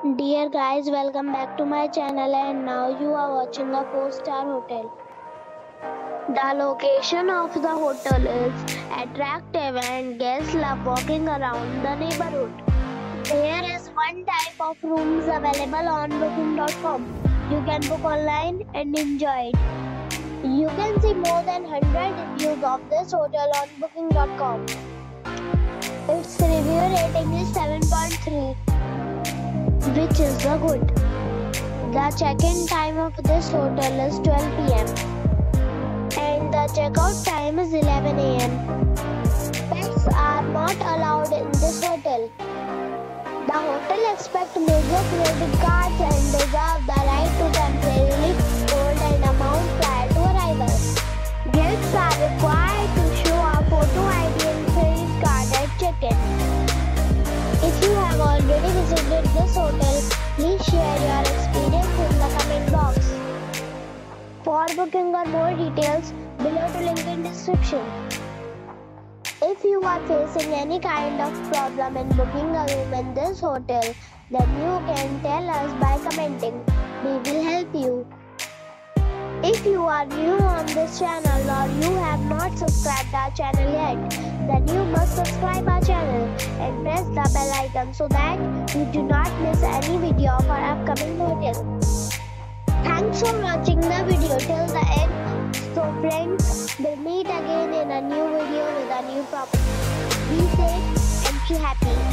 Dear guys, welcome back to my channel and now you are watching a 4-star hotel. The location of the hotel is attractive and guests love walking around the neighborhood. There is one type of rooms available on booking.com. You can book online and enjoy it. You can see more than 100 reviews of this hotel on booking.com. Its review rating is 7.3. which is the good. The check-in time of this hotel is 12 p.m. and the check-out time is 11 a.m. Pets are not allowed in this hotel. The hotel accepts major credit cards and reserves the right to temporarily hold an amount prior to arrival. Guests are required to show a photo ID and credit card at check-in. If you have already visited this hotel, please share your experience in the comment box. For booking or more details, below the link in description. If you are facing any kind of problem in booking a room in this hotel, then you can tell us by commenting. We will help you. If you are new on this channel or you have not subscribed our channel yet, then you must subscribe our channel and press the bell icon so that you do not miss any video of our upcoming hotel. Thanks for watching the video till the end. So friends, we'll meet again in a new video with a new property. Be safe and be happy.